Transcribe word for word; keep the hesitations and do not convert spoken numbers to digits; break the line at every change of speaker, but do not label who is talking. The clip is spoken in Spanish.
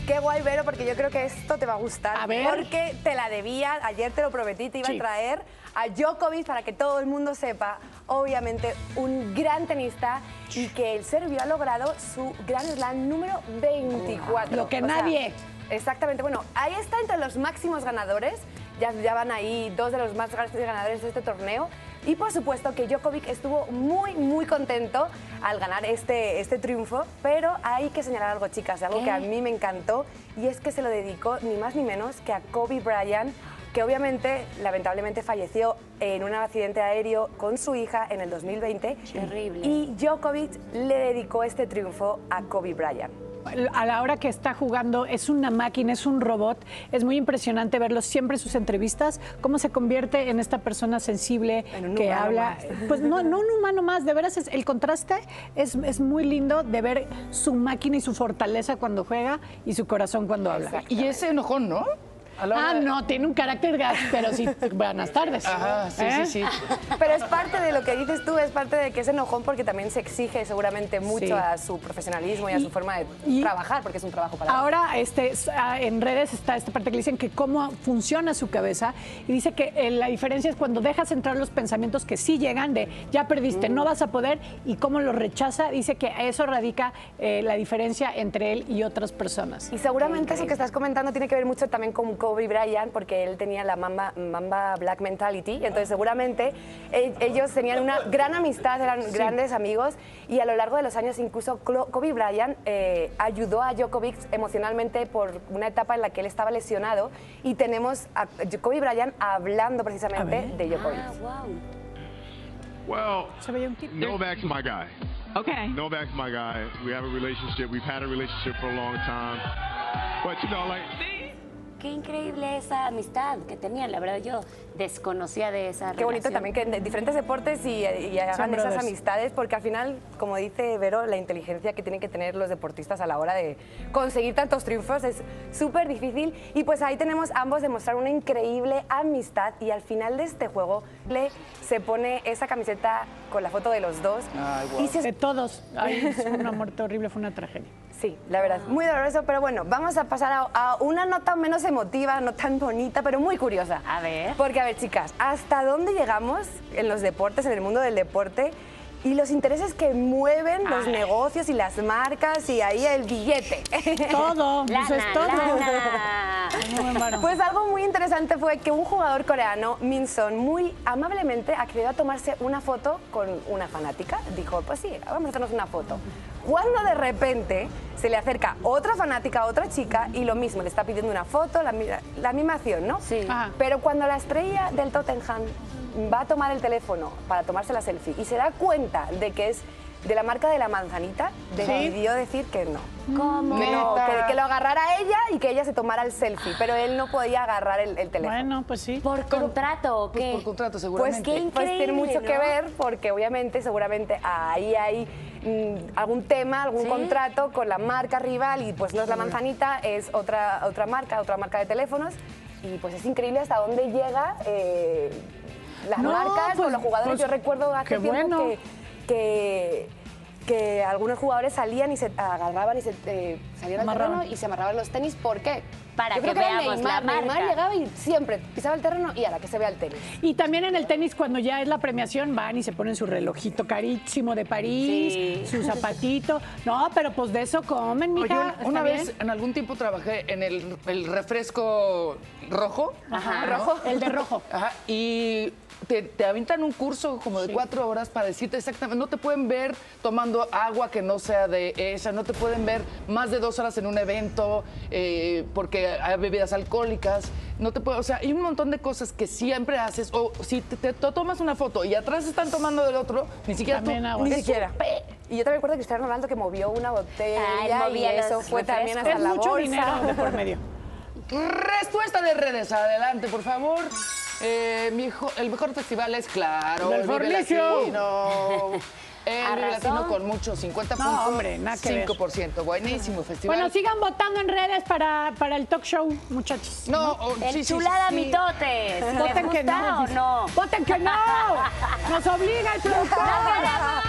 Qué guay, Vero, porque yo creo que esto te va a gustar.
A ver.
Porque te la debía, ayer te lo prometí, te iba
Sí.
a traer a Djokovic para que todo el mundo sepa, obviamente, un gran tenista y que el serbio ha logrado su Grand Slam número veinticuatro.
Lo que
O sea,
nadie.
exactamente, bueno, ahí está entre los máximos ganadores, ya, ya van ahí dos de los más grandes ganadores de este torneo. Y por supuesto que Djokovic estuvo muy, muy contento al ganar este, este triunfo, pero hay que señalar algo, chicas, algo que a mí me encantó, y es que se lo dedicó ni más ni menos que a Kobe Bryant, que obviamente, lamentablemente, falleció en un accidente aéreo con su hija en el dos mil veinte.
Terrible.
Y Djokovic le dedicó este triunfo a Kobe Bryant.
A la hora que está jugando es una máquina, es un robot. Es muy impresionante verlo siempre en sus entrevistas, cómo se convierte en esta persona sensible
En un
que
humano
habla.
más.
Pues no, no un humano más, de veras es, el contraste es, es muy lindo de ver su máquina y su fortaleza cuando juega y su corazón cuando habla.
Y ese enojón, ¿no? A la hora
Ah,
de-
no, tiene un carácter gas, pero sí, buenas tardes.
Ajá, sí,
¿Eh?
sí, sí.
Pero es parte de lo que dices tú, es parte de que es enojón porque también se exige seguramente mucho
Sí.
a su profesionalismo y a
Y-
su forma de
y-
trabajar, porque es un trabajo para él.
Ahora este, s- ah, en redes está esta parte que le dicen que cómo funciona su cabeza y dice que eh, la diferencia es cuando dejas entrar los pensamientos que sí llegan de ya perdiste, no vas a poder, y cómo lo rechaza. Dice que eso radica eh, la diferencia entre él y otras personas.
Y seguramente eso que estás comentando tiene que ver mucho también con Kobe Bryant, porque él tenía la Mamba, Mamba Black Mentality, y entonces seguramente e- ellos tenían una gran amistad, eran grandes amigos, y a lo largo de los años incluso Clo- Kobe Bryant eh, ayudó a Djokovic emocionalmente por una etapa en la que él estaba lesionado, y tenemos a Kobe Bryant hablando precisamente de Djokovic.
Ah, wow.
Well,
Se veía un tip.
Novak's my guy.
Okay.
Novak's my guy. We have a relationship. We've had a relationship for a long time. But you know, like,
Qué increíble esa amistad que tenían, la verdad yo desconocía de esa
Qué bonito
relación.
también que en diferentes deportes y, y hagan esas
brothers.
amistades, porque al final, como dice Vero, la inteligencia que tienen que tener los deportistas a la hora de conseguir tantos triunfos es súper difícil. Y pues ahí tenemos ambos demostrar una increíble amistad, y al final de este juego le se pone esa camiseta con la foto de los dos.
Ay, guau.
Y se
De todos. Ay, fue una muerte horrible, fue una tragedia.
Sí, la verdad, muy doloroso, pero bueno, vamos a pasar a, a una nota menos emotiva, no tan bonita, pero muy curiosa.
A ver.
Porque, a ver, chicas, ¿hasta dónde llegamos en los deportes, en el mundo del deporte? Y los intereses que mueven los negocios y las marcas, y ahí el billete.
Todo, eso es
Lana,
todo.
lana.
Muy bueno.
Pues algo muy interesante fue que un jugador coreano, Min Son, muy amablemente accedió a tomarse una foto con una fanática. Dijo, pues sí, vamos a hacernos una foto. Cuando de repente se le acerca otra fanática, otra chica, y lo mismo, le está pidiendo una foto, la, mi- la misma acción, ¿no?
Sí.
Ajá.
Pero cuando la estrella del Tottenham va a tomar el teléfono para tomarse la selfie y se da cuenta de que es de la marca de la manzanita, decidió decir que no.
¿Cómo?
Que, no,
Neta.
que, que lo agarrara ella y que ella se tomara el selfie, pero él no podía agarrar el, el teléfono.
Bueno, pues sí.
¿Por contrato o
Pues
qué?
por contrato,
Pues,
seguramente.
qué
pues tiene
increíble,
mucho que
¿no?
ver, porque obviamente, seguramente ahí hay mm, algún tema, algún
Sí.
contrato con la marca rival, y pues no es la manzanita, es otra, otra marca, otra marca de teléfonos, y pues es increíble hasta dónde llega eh, las
No,
marcas
pues-
con los jugadores.
pues,
Yo recuerdo hace
qué
tiempo
bueno.
que, que, que algunos jugadores salían y se agarraban y se eh, salían al
Amarraban.
terreno y se amarraban los tenis. ¿Por qué?
Para
Yo
que
creo era
veamos
Neymar.
la
Neymar
marca.
llegaba y siempre pisaba el terreno y a la que se vea el tenis.
Y también en el tenis, cuando ya es la premiación, van y se ponen su relojito carísimo de París,
Sí.
su zapatito. No, pero pues de eso comen,
Oye,
mija.
un-
¿está
una
bien?
vez, en algún tiempo trabajé en el, el refresco rojo.
Ajá.
¿no?
Rojo.
El de rojo.
Ajá, y te, te avientan un curso como de
Sí.
cuatro horas para decirte exactamente, no te pueden ver tomando agua que no sea de esa, no te pueden ver más de dos horas en un evento eh, porque hay bebidas alcohólicas, no te puede, o sea, hay un montón de cosas que siempre haces, o si te, te- te tomas una foto y atrás están tomando del otro, ni siquiera
También
tú,
agua.
Ni
Ni
siquiera. Y yo también recuerdo a Cristiano Ronaldo que movió una botella
Ay,
y
movía
eso
los
fue también
refrescos.
hasta
Es
la
mucho
bolsa.
dinero de por medio.
Respuesta de redes, adelante, por favor. Eh, mi hijo- el mejor festival es, claro,
Del
el Vive
Fornicio.
Latino. El Vive
Arrasó.
Latino con mucho, cincuenta
No,
punto
hombre, nada que ver.
cinco por ciento. Buenísimo festival.
Bueno, sigan votando en redes para, para el talk show, muchachos.
No, oh,
El
sí, sí,
chulada
sí.
mitotes. ¿Les
Voten que
gusta
no.
o no?
Voten que no. Nos obliga el productor.
¡No queremos!